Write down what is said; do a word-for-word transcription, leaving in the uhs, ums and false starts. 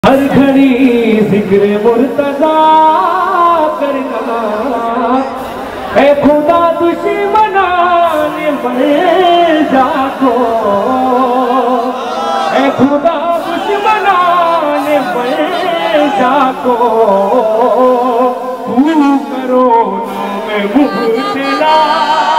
हर घड़ी जिक्र मुर्तजा करना, ऐ खुदा दुश्मनाने बन जाको, ऐ खुदा दुश्मनाने बन जाको, तू करो नाम मुब्तला।